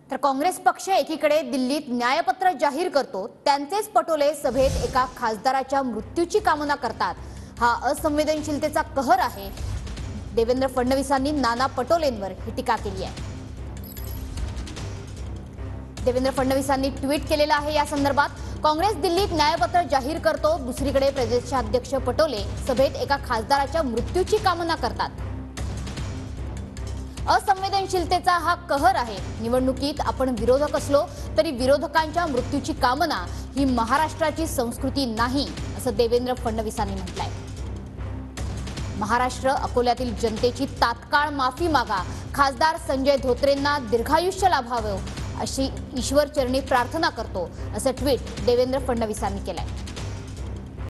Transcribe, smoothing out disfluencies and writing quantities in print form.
तर काँग्रेस पक्ष एकीकडे दिल्लीत न्यायपत्र जाहीर करतो, त्यांचेच पटोले सभेत एका खासदाराच्या मृत्यूची कामना करतात। हा असंवेदनशीलतेचा कहर आहे। देवेंद्र फडणवीसांनी नाना पटोलेंवर ही टीका केली आहे। देवेंद्र फडणवीसांनी ट्विट केलेलं आहे। या संदर्भात काँग्रेस दिल्लीत न्यायपत्र जाहीर करतो, दुसरीकडे प्रदेशाध्यक्ष पटोले सभेत एका खासदाराच्या मृत्यूची कामना करतात। असंवेदनशीलतेचा हा कहर आहे। निवडणुकीत आपण विरोधक असलो तरी विरोधकांच्या मृत्यूची कामना ही महाराष्ट्राची संस्कृती नाही, असं देवेंद्र फडणवीसांनी म्हटलंय। महाराष्ट्र अकोल्यातील जनतेची तात्काळ माफी मागा, खासदार संजय धोत्रेंना दीर्घायुष्य लाभावं अशी ईश्वर चरणी प्रार्थना करतो, असं ट्विट देवेंद्र फडणवीसांनी केलंय।